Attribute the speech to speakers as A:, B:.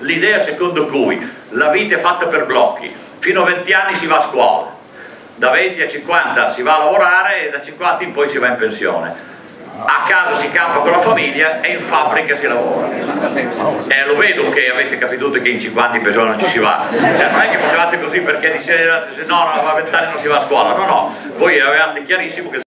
A: l'idea secondo cui la vita è fatta per blocchi, fino a 20 anni si va a scuola, da 20 a 50 si va a lavorare e da 50 in poi si va in pensione. A casa si campa con la famiglia e in fabbrica si lavora. Lo vedo che avete capito che in 50 in pensione non ci si va, non è che facevate così perché dicevate no, a 20 anni non si va a scuola, no, voi avevate chiarissimo che